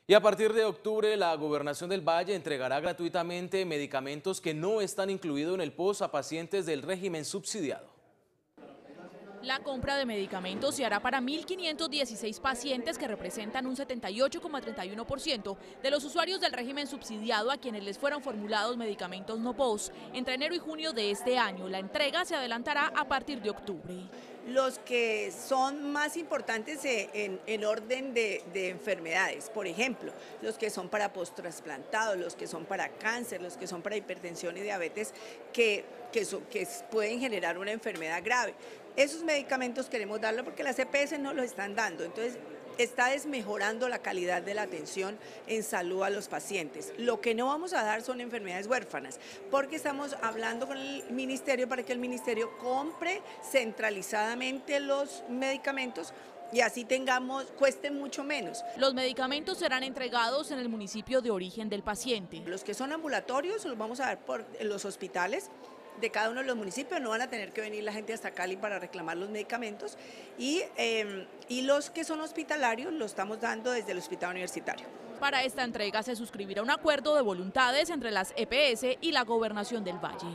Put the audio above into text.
Y a partir de octubre, la Gobernación del Valle entregará gratuitamente medicamentos que no están incluidos en el POS a pacientes del régimen subsidiado. La compra de medicamentos se hará para 1.516 pacientes que representan un 78,31% de los usuarios del régimen subsidiado a quienes les fueron formulados medicamentos no POS. Entre enero y junio de este año, la entrega se adelantará a partir de octubre. Los que son más importantes en orden de enfermedades, por ejemplo, los que son para post-trasplantados, los que son para cáncer, los que son para hipertensión y diabetes, que pueden generar una enfermedad grave. Esos medicamentos queremos darlos porque las EPS no los están dando, entonces está desmejorando la calidad de la atención en salud a los pacientes. Lo que no vamos a dar son enfermedades huérfanas, porque estamos hablando con el ministerio para que el ministerio compre centralizadamente los medicamentos y así cueste mucho menos. Los medicamentos serán entregados en el municipio de origen del paciente. Los que son ambulatorios los vamos a dar por los hospitales de cada uno de los municipios, no van a tener que venir la gente hasta Cali para reclamar los medicamentos y los que son hospitalarios los estamos dando desde el hospital universitario. Para esta entrega se suscribirá un acuerdo de voluntades entre las EPS y la Gobernación del Valle.